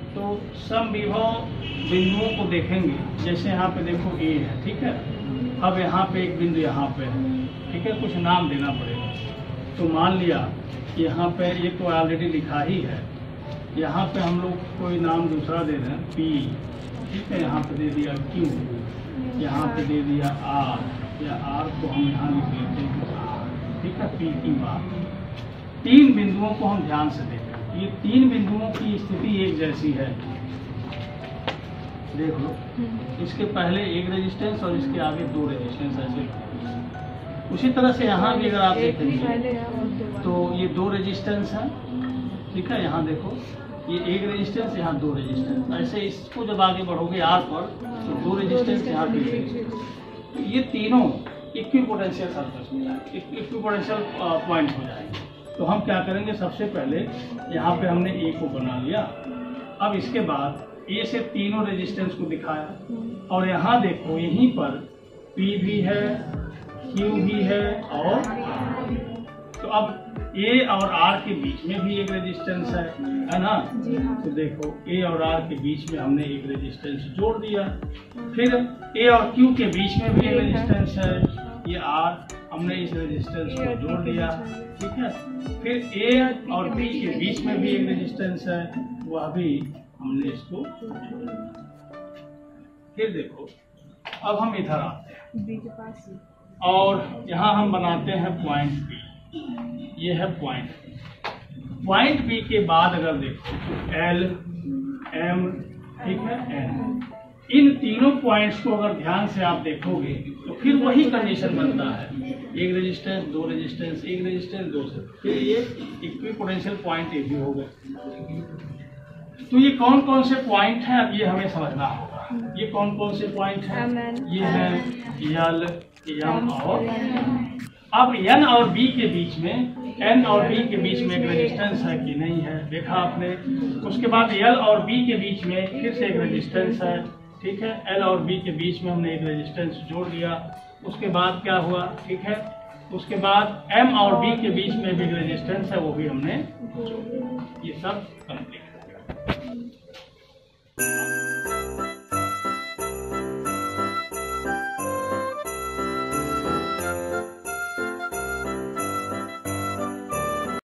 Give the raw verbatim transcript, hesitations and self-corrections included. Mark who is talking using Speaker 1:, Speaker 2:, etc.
Speaker 1: तो समविभव बिंदुओं को देखेंगे। जैसे यहाँ पे देखो ए है, ठीक है। अब यहाँ पे एक बिंदु यहाँ पे है, ठीक है, कुछ नाम देना पड़ेगा। तो मान लिया यहाँ पे ये तो ऑलरेडी लिखा ही है, यहाँ पे हम लोग कोई नाम दूसरा दे रहे हैं पी, ठीक है। यहाँ पे दे दिया क्यू, यहाँ पे दे दिया आर, या आर को हम यहाँ लिख लेते हैं, ठीक है, पी की बात। तीन बिंदुओं को हम ध्यान से देखें, ये तीन बिंदुओं की स्थिति एक जैसी है, देख लो। इसके पहले एक रेजिस्टेंस और इसके आगे दो रेजिस्टेंस ऐसे। उसी तरह से यहाँ भी अगर आप देखेंगे तो ये दो रेजिस्टेंस है, ठीक है। यहाँ देखो ये एक रेजिस्टेंस, यहाँ दो रेजिस्टेंस। ऐसे इसको जब आगे बढ़ोगे आर पर तो दो रेजिस्टेंस यहाँ पे, तो ये तीनों इक्विपोटेंशियल सर्कल्स हो जाएंगे, इक्विपोटेंशियल पॉइंट हो जाएंगे। तो हम क्या करेंगे, सबसे पहले यहाँ पे हमने ए को बना लिया। अब इसके बाद ए से तीनों रेजिस्टेंस को दिखाया, और यहाँ देखो यहीं पर पी भी है, क्यू भी है और आर। तो अब ए और आर के बीच में भी एक रेजिस्टेंस है, है ना। तो देखो ए और आर के बीच में हमने एक रेजिस्टेंस जोड़ दिया। फिर ए और क्यू के बीच में भी एक रेजिस्टेंस है, ये आर, हमने इस रेजिस्टेंस को जोड़ दिया, ठीक है। फिर ए और बी के बीच में भी एक रेजिस्टेंस है, वह भी हमने इसको जोड़ दिया। फिर देखो अब हम इधर आते हैं और यहाँ हम बनाते हैं पॉइंट बी। ये है पॉइंट बी। पॉइंट बी के बाद अगर देखो एल, एम, ठीक है, एन, इन तीनों पॉइंट्स को अगर ध्यान से आप देखोगे तो फिर वही कंडीशन बनता है, एक रेजिस्टेंस, दो रेजिस्टेंस, एक रेजिस्टेंस, दो से, फिर ये इक्विपोटेंशियल पॉइंट ये भी हो गए। तो ये कौन कौन से पॉइंट हैं, अब ये हमें समझना होगा। ये कौन कौन से पॉइंट हैं, ये है यल, एम और एन। अब एन और बी के बीच में, एन और बी के बीच में एक रेजिस्टेंस है कि नहीं है, देखा आपने। उसके बाद एल और बी के बीच में फिर से एक रेजिस्टेंस है, ठीक है। एल और बी के बीच में हमने एक रेजिस्टेंस जोड़ दिया। उसके बाद क्या हुआ, ठीक है। उसके बाद एम और बी के बीच में भी रेजिस्टेंस है, वो भी हमने जोड़ दिया। ये सब कंप्लीट हो गया।